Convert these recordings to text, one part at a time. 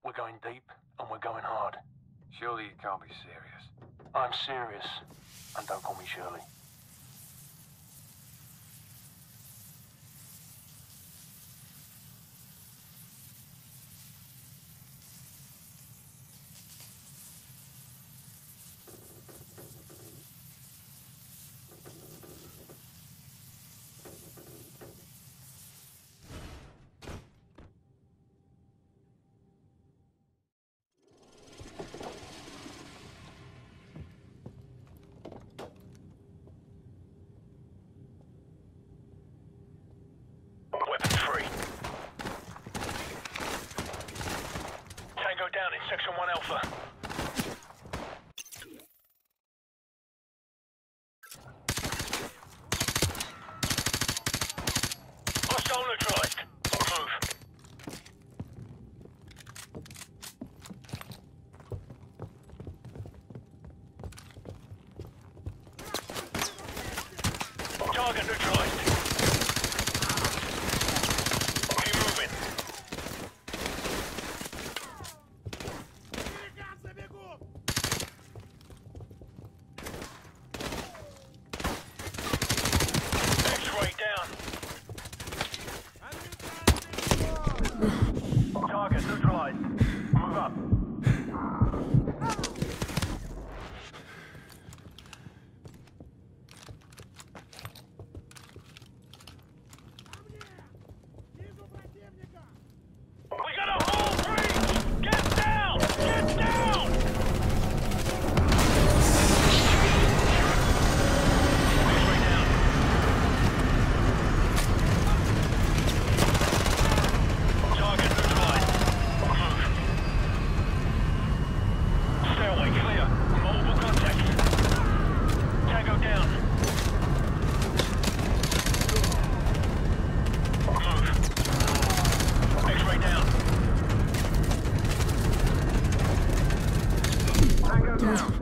We're going deep, and we're going hard. Surely you can't be serious. I'm serious, and don't call me Shirley. Weapons free. Tango down in Section 1 Alpha. Hostile neutralized. Move. Target neutralized. Target neutralized. Move up. We got a whole breach! Get down! Get down! X-ray down. Target neutralized. Move. Stairway clear. Multiple contacts. Tango down. Move. X-ray down. Tango down.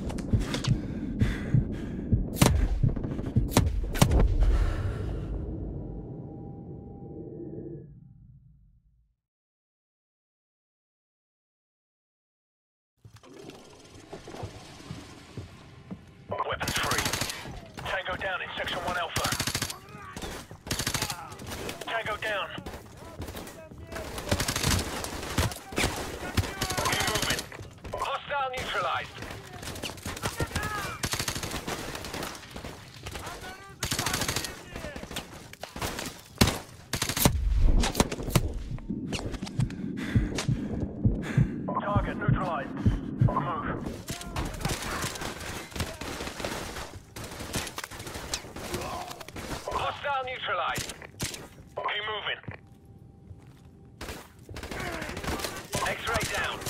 Weapons free. Tango down in Section 1 Alpha. Tango down. Keep moving. Hostile neutralized. Target neutralized. Move. Hostile neutralized. Keep moving. X-ray down.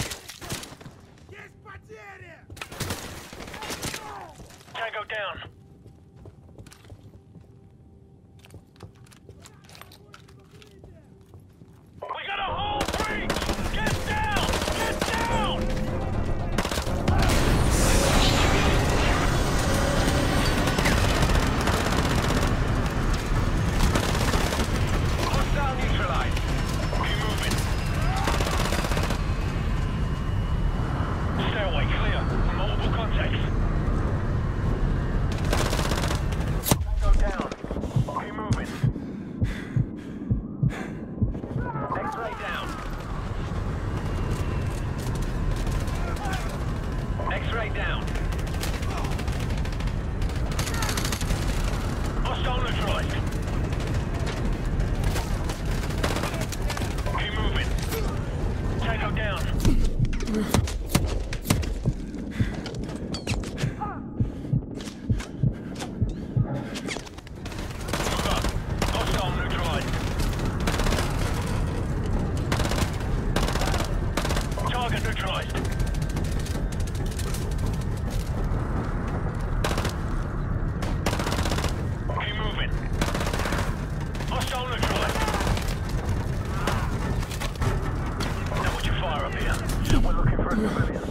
Tango down. We got a whole breach! Get down! Get down! Hostile neutralized. Keep moving. Stairway clear. Multiple contacts. Go down. Keep moving. X-ray down. X-ray down. Hostile neutralized. Keep moving. Tango down. Move up. Hostile neutralized. Target neutralized. Keep moving. Hostile neutralized. Now would you fire up here? We're looking for a civilian.